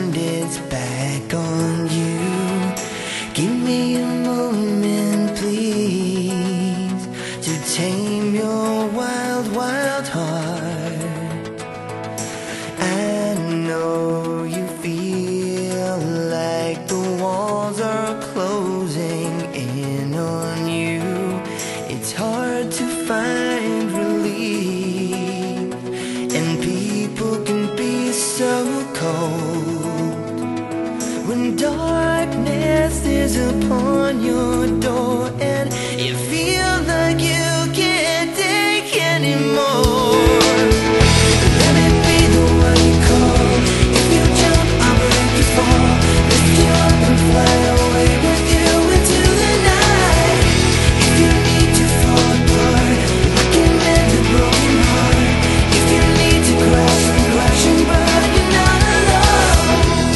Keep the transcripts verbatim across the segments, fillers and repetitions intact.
turned its back on you. Give me a moment, please, to tame your wild, wild heart. I know you feel like the walls are closing in on you. It's hard to find relief, and people can be so cold when darkness is upon your door and you feel like you can't take anymore. Let me be the one you call. If you jump, I'll break you fall. Lift you up and fly away with you into the night. If you need to fall apart, I can mend a broken heart. If you need to crash and crash and burn, you're not alone.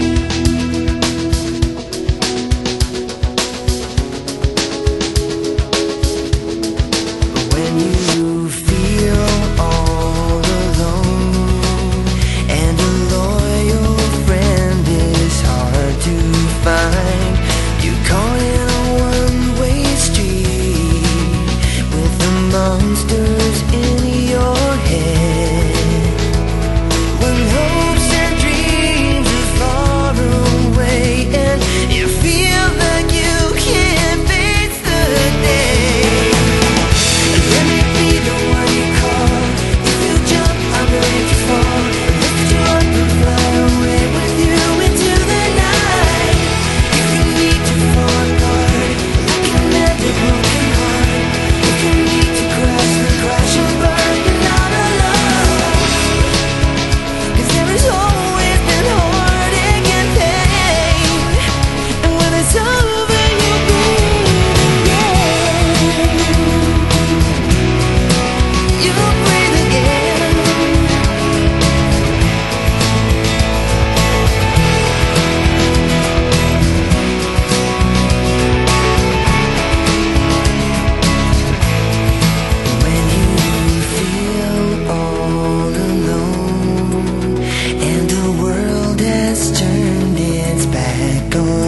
When you feel all alone and a loyal friend is hard to find, you caught in a one-way street with the monsters in your head. When hopes and dreams are far away and you feel like you can't face the day, let me be the one you call. If you jump, I'll break you fall. Lift you up and fly away with you into the night. If you need to fall apart, I can mend a broken heart. If you need to crash, then crash and burn, you're not alone. 'Cause there is always been heartache and pain, and when it's over, you'll breathe again. You'll breathe again. When you feel all alone and the world has turned its back on